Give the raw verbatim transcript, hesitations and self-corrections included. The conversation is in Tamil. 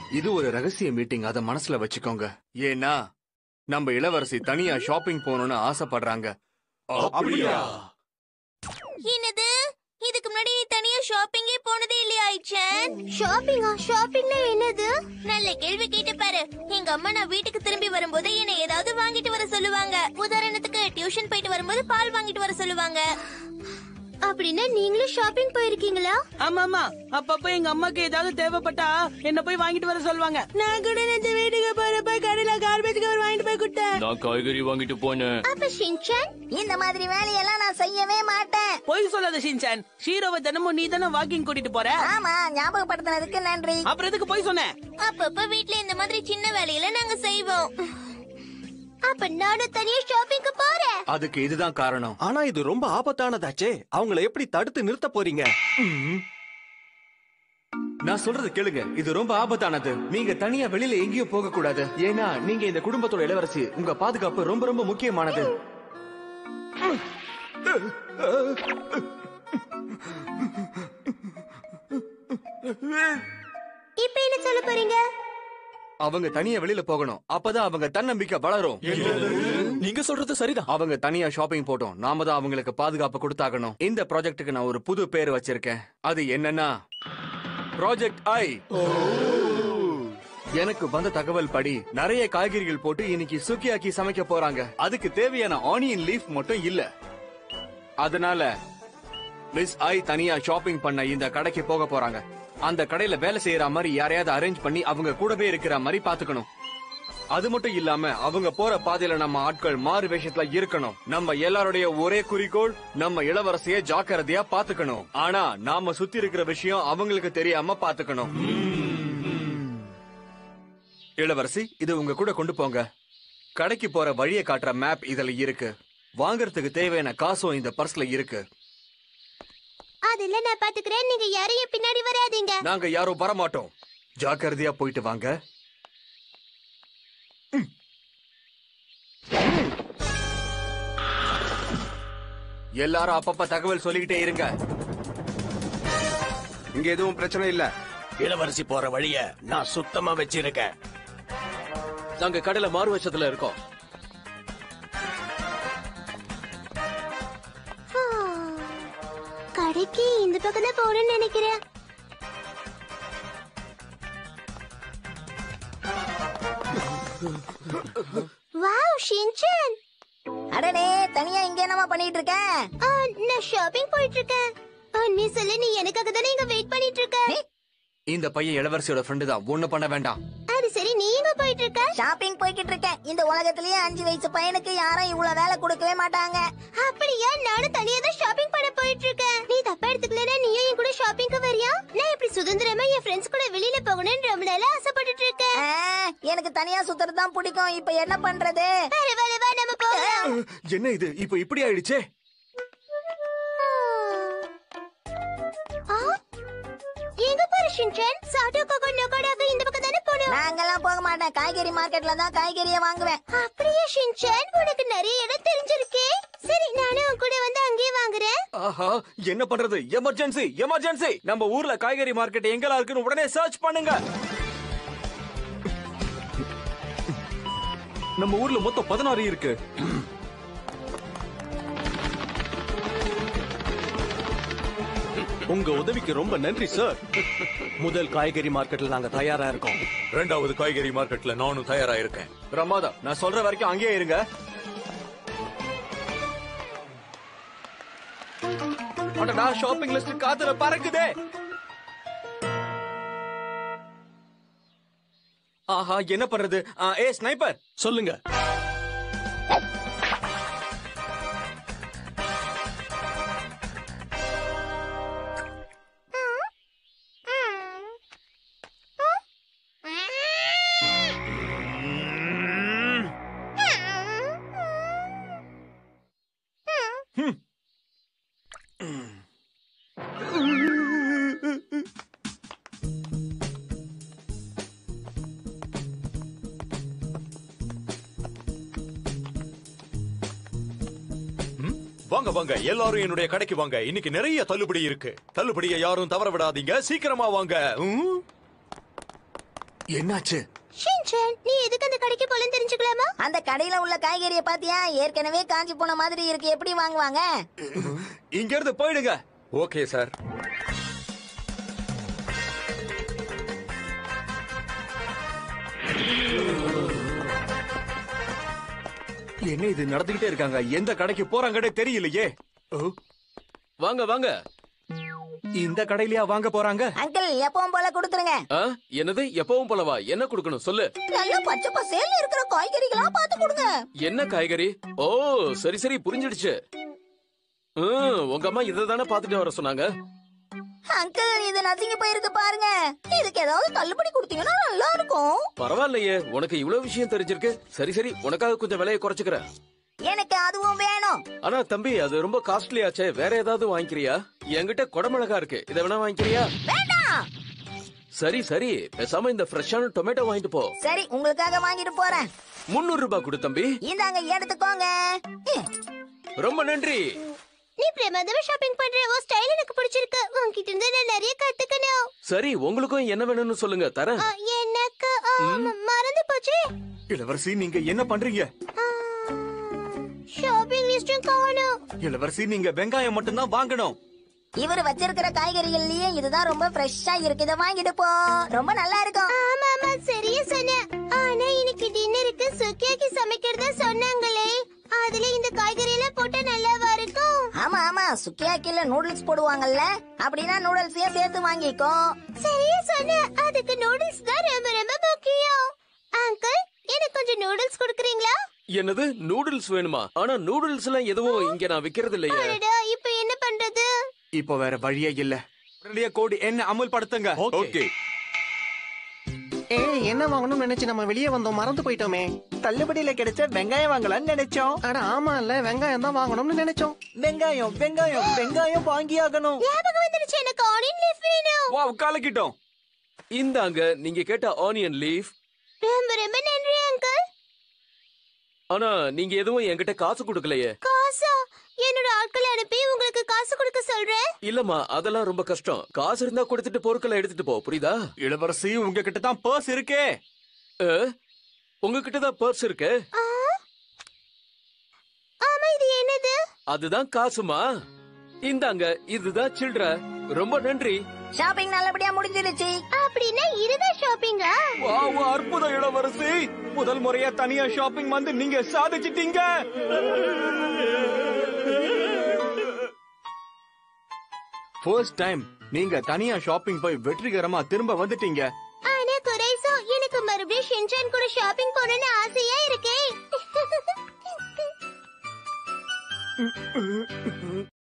இது ஒரு ரகசிய மீட்டிங், அத மனசுல வச்சுக்கோங்க. ஏன்னா நம்ம இளவரசி தனியா ஷாப்பிங் போகணும்னு ஆசைப்படுறாங்க. அப்படியா? என்னது? இதுக்கு முன்னாடி தனியா ஷாப்பிங்கே போனதே இல்லையா ஐச்சன்? ஷாப்பிங்கா? ஷாப்பிங்னா என்னது? நல்ல கேள்வி கேட்டு பாரு. எங்க அம்மா நான் வீட்டுக்கு திரும்பி வரும்போது என்ன ஏதாவது வாங்கிட்டு வர சொல்லுவாங்க. உதாரணத்துக்கு டியூஷன் போயிட்டு வரும்போது பால் வாங்கிட்டு வர சொல்லுவாங்க. அப்படின்னா நீங்களும் ஷாப்பிங் போயிருக்கீங்களா? ஆமா ஆமா, அப்பப்ப எங்க அம்மாக்கு ஏதாவது தேவைப்பட்டா என்ன போய் வாங்கிட்டு வர சொல்லுவாங்க. நான் கூட இந்த வீட்டுக்கு போறப்ப கடையில கார்பேஜ் கவர் வாங்கிட்டு போய் கொடுத்தேன். நான் காய்கறி வாங்கிட்டு போனேன். அப்ப ஷின்சான், இந்த மாதிரி வேலையெல்லாம் நான் செய்யவே மாட்டேன். போய் சொல்லாத ஷின்சான். ஷீரோவை தினமும் நீ தானே வாக்கிங் கூட்டிட்டு போற. ஆமா, ஞாபகப்படுத்தினதுக்கு நன்றி. அப்புறம் எதுக்கு போய் சொன்ன? அப்பப்ப வீட்ல இந்த மாதிரி சின்ன வேலையில நாங்க செய்வோம். அப்ப நானும் தனியா ஷாப்பிங்க்கு போறேன். அதுக்கு இதுதான் காரணம். ஆனா இது ரொம்ப ஆபத்தானதாச்சே. அவங்கள எப்படி தடுத்து நிறுத்த போறீங்க? நான் சொல்றது கேளுங்க, இது ரொம்ப ஆபத்தானது. நீங்க தனியா வெளியில எங்கேயும் போக கூடாது. ஏன்னா நீங்க இந்த குடும்பத்தோட இளவரசி. உங்க பாதுகாப்பு ரொம்ப ரொம்ப முக்கியமானது. இப்ப என்ன சொல்ல போறீங்க? அவங்க தனியா வெளியில போகணும். அப்பதான் அவங்க தன்னம்பிக்கை வளரும். நீங்க சொல்றது சரிதான். அவங்க தனியா ஷாப்பிங் போட்டோம். நாம தான் அவங்களுக்கு பாதுகாப்பு கொடுத்தாகணும். இந்த ப்ராஜெக்ட்டுக்கு நான் ஒரு புது பேர் வச்சிருக்கேன். அது என்னன்னா ப்ராஜெக்ட் ஐ. எனக்கு வந்த தகவல் படி நிறைய காய்கறிகள் போட்டு இன்னைக்கு சுக்கியாக்கி சமைக்க போறாங்க. அதுக்கு தேவையான ஆனியன் லீஃப் மட்டும் இல்ல. அதனால மிஸ் ஐ தனியா ஷாப்பிங் பண்ண இந்த கடைக்கு போக போறாங்க. அந்த கடையில வேலை செய்யற மாதிரி யாரையாவது அரேஞ்ச் பண்ணி அவங்க கூடவே இருக்கிற மாதிரி பாத்துக்கணும். அது மட்டும் இல்லாம அவங்க போற பாதையில நம்ம ஆட்கள் மாறு வேஷத்துல இருக்கணும். நம்ம எல்லாருடைய ஒரே குறிக்கோள் நம்ம இளவரசிய ஜாக்கிரதையா பாத்துக்கணும். ஆனா நாம சுத்தி இருக்கிற விஷயம் அவங்களுக்கு தெரியாம பாத்துக்கணும். இளவரசி, இது உங்க கூட கொண்டு போங்க. கடைக்கு போற வழியை காட்டுற மேப் இதுல இருக்கு. வாங்கறதுக்கு தேவையான காசும் இந்த பர்ஸ்ல இருக்கு. அதெல்லாம் நான் பாத்துக்கிறேன். நீங்க யாரையும் பின்னாடி வராதீங்க. நாங்க யாரும் வரமாட்டோம். ஜாக்கிரதையா போயிட்டு வாங்க. எல்லாரும் அப்பப்ப தகவல் சொல்லிக்கிட்டே இருங்க. இங்க எதுவும் பிரச்சனை இல்ல. இளவரசி போற வழிய நான் சுத்தமா வச்சிருக்கேன். நாங்க கடையில மாறு வருஷத்துல இருக்கோம். கடைக்கு இந்த பக்கம் தான் போறேன்னு நினைக்கிறேன். வாவ் ஷின்சான், அடடே, தனியா இங்க என்னமா பண்ணிட்டு இருக்க? ஆ, நான் ஷாப்பிங் போயிட்டு இருக்கேன். ஆ, நீ சொல்லு, நீ எனக்காக தானே இங்க வெயிட் பண்ணிட்டு இருக்க? இந்த பையன் இளவரசியோட ஃப்ரெண்டு தான். ஒண்ணு பண்ண வேண்டாம். அது சரி, நீ எங்க போயிட்டு இருக்க? ஷாப்பிங் போய்கிட்டு இருக்கேன். இந்த உலகத்திலேயே அஞ்சு வயசு பையனுக்கு யாரும் இவ்வளவு வேலை கொடுக்கவே மாட்டாங்க. அப்படியா? நானும் தனியா தான் ஷாப்பிங் பண்ண போயிட்டு இருக்கேன். நீ தப்பா எடுத்துக்கலனா நீயும் என் கூட ஷாப்பிங்க்கு வரியா? நான் இப்படி சுதந்திரமா என் ஃப்ரெண்ட்ஸ் கூட வெளியில போகணும்னு ரொம்ப நாளா ஆசைப்பட்டுட்டு இருக்கேன். ஆ, எனக்கு தனியா சுத்துறது தான் பிடிக்கும். இப்ப என்ன பண்றது? பரவாயில்ல, வா நம்ம போகலாம். என்ன இது இப்ப இப்படி ஆயிடுச்சே? எங்க போற ஷின்சான்? சாட்டோ கோகோ நோகோடாக்கு இந்த பக்கம் தானே போறோம். நாங்கெல்லாம் போக மாட்டேன். காய்கறி மார்க்கெட்ல தான் காய்கறியை வாங்குவேன். அப்படியே ஷின்சான், உனக்கு நிறைய இடம் தெரிஞ்சிருக்கே. சரி, நானும் உன் கூட வந்து அங்கேயே வாங்குறேன். ஆஹா, என்ன பண்றது? Emergency, emergency! நம்ம ஊர்ல காய்கறி மார்க்கெட் எங்கெல்லாம் இருக்குன்னு உடனே சர்ச் பண்ணுங்க. நம்ம ஊர்ல மொத்தம் பதினாறு இருக்கு. உங்க உதவிக்கு ரொம்ப நன்றி சார். முதல் காய்கறி மார்க்கெட்ல நாங்க தயாரா இருக்கோம். ரெண்டாவது காய்கறி மார்க்கெட்ல நானும் தயாரா இருக்கேன். பிரமாதம். நான் சொல்ற வரைக்கும் அங்கேயே இருங்க. அடடா, ஷாப்பிங் லிஸ்ட் காத்துல பறக்குதே. ஆஹா, என்ன பண்றது? ஏ ஸ்னைப்பர், சொல்லுங்க. வாங்க வாங்க, எல்லாரும் என்னுடைய கடைக்கு வாங்க. இன்னைக்கு நிறைய தள்ளுபடி இருக்கு. தள்ளுபடியை யாரும் தவற விடாதீங்க. சீக்கிரமா வாங்க. என்னாச்சு? ஷின்சான், நீ எதுக்கு அந்த கடைக்கு போலன்னு தெரிஞ்சுக்கலாமா? அந்த கடையில உள்ள காய்கறியை பாத்தியா? ஏற்கனவே காஞ்சி போன மாதிரி இருக்கு. எப்படி வாங்குவாங்க? இங்க இருந்து போயிடுங்க. Okay sir. என்ன இது நடந்துகிட்டே இருக்காங்க? எந்த கடைக்கு போறாங்கன்னே தெரியலையே. ஓ, வாங்க வாங்க. இந்த கடையிலயா வாங்க போறாங்க? அங்கிள் எப்பவும் போல கொடுத்துருங்க. ஆ, என்னது எப்பவும் போலவா? என்ன கொடுக்கணும் சொல்லு. நல்ல பச்சை பசேல்னு இருக்கிற காய்கறிகளா பார்த்து கொடுங்க. என்ன காய்கறி? ஓ சரி சரி புரிஞ்சிடுச்சு. ம், உங்க அம்மா இதை தானே பாத்துட்டு வர சொன்னாங்க. அங்கிள் இது நசுங்கி போயிருக்கு பாருங்க. இதுக்கு ஏதாவது தள்ளுபடி கொடுத்தீங்கன்னா நல்லா இருக்கும். பரவாயில்லையே, உனக்கு இவ்வளவு விஷயம் தெரிஞ்சிருக்கு. சரி சரி, உனக்காக கொஞ்சம் விலையை குறைச்சுக்கிறேன். எனக்கு அதுவும் வேணும். ஆனா தம்பி, அது ரொம்ப காஸ்ட்லி ஆச்சே. வேற ஏதாவது வாங்கிக்கிறியா? என்கிட்ட குடமிளகா இருக்கு, இதை வேணா வாங்கிக்கிறியா? வேண்டாம். சரி சரி, பேசாம இந்த ஃப்ரெஷ்ஷான டொமேட்டோ வாங்கிட்டு போ. சரி, உங்களுக்காக வாங்கிட்டு போறேன். முன்னூறு ரூபாய் கொடு தம்பி. இந்தாங்க எடுத்துக்கோங்க. ரொம்ப நன்றி. நீ பிரமாதமா ஷாப்பிங் பண்ற. உன் ஸ்டைல் எனக்கு பிடிச்சிருக்கு. உன்கிட்ட இருந்து நான் நிறைய கத்துக்கணும். சரி, உங்களுக்கும் என்ன வேணும்னு சொல்லுங்க, தரேன். ஆ, எனக்கு ஆ, ம- மறந்து போச்சு. இளவரசி, நீங்க என்ன பண்றீங்க? ஷாப்பிங் லிஸ்டும் காணோம். இளவரசி, நீங்க வெங்காயம் மட்டும்தான் வாங்கணும். இவர் வச்சிருக்கிற காய்கறிகள்லயே இதுதான் ரொம்ப ஃப்ரெஷ்ஷா இருக்கு. இதை வாங்கிட்டு போ, ரொம்ப நல்லா இருக்கும். ஆமா ஆமா, சரியா சொன்ன. ஆனா இன்னைக்கு டின்னருக்கு சுக்கியாக்கி சமைக்கிறதா சொன்னாங்களே, அதுல இந்த காய்கறி எல்லாம் போட்டா நல்லாவா இருக்கும்? ஆமா ஆமா, சுக்கியாக்கில நூடுல்ஸ் போடுவாங்கல்ல, அப்படின்னா நூடுல்ஸையும் சேர்த்து வாங்கிக்கோ. சரியா சொன்ன. அதுக்கு நூடுல்ஸ் தான் ரொம்ப ரொம்ப முக்கியம். அங்கிள், எனக்கு கொஞ்சம் நூடுல்ஸ் கொடுக்குறீங்களா? என்னது, நூடுல்ஸ் வேணுமா? ஆனா நூடுல்ஸ் எல்லாம் எதுவும் இங்க நான் விக்கிறது இல்லையே. அடடா, இப்போ என்ன பண்றது? இப்போ வேற வழியே இல்ல. உடனடியா கோடு என்ன அமல்படுத்துங்க. ஓகே. ஏய், என்ன வாங்கணும்னு நினைச்சு நம்ம வெளியே வந்தோம், மறந்து போயிட்டோமே. தள்ளுபடியில கிடைச்ச வெங்காயம் வாங்கலாம்னு நினைச்சோம். அட ஆமா, இல்ல வெங்காயம் தான் வாங்கணும்னு நினைச்சோம். வெங்காயம் வெங்காயம் வெங்காயம் வாங்கி ஆகணும். ஞாபகம் வந்துருச்சு, எனக்கு ஆனியன் லீஃப் வேணும். வாவ், கலக்கிட்டோம். இந்தாங்க நீங்க கேட்ட ஆனியன் லீஃப். ரொம்ப ரொம்ப நன்றி அங்கிள். ஆனா நீங்க எதுவும் என்கிட்ட காசு கொடுக்கலையே. காசா? என்னோட ஆட்களை அனுப்பி உங்களுக்கு காசு கொடுக்க சொல்றேன். இல்லம்மா, அதெல்லாம் ரொம்ப கஷ்டம். காசு இருந்தா கொடுத்துட்டு பொருட்களை எடுத்துட்டு போ, புரியுதா? இளவரசி, உங்ககிட்ட தான் பர்ஸ் இருக்கே. அ, உங்ககிட்ட தான் பர்ஸ் இருக்கு. ஆ? ஆமா, இது என்னது? அதுதான் காசுமா. இந்தாங்க, இதுதான் சில்ட்ர. ரொம்ப நன்றி. ஷாப்பிங் நல்லபடியா முடிஞ்சிருச்சு. அப்படின்னா இதுதான் ஷாப்பிங்கா? வாவ், அற்புதம் இளவரசி. முதல் முறையா தனியா ஷாப்பிங் வந்து நீங்க சாதிச்சிட்டீங்க. ஃபர்ஸ்ட் டைம் நீங்க தனியா ஷாப்பிங் போய் வெற்றிகரமா திரும்ப வந்துட்டீங்க. ஆனா குறைசோ, எனக்கு மறுபடியும் ஷின்சான் கூட ஷாப்பிங் போகணும்னு ஆசையா இருக்கே.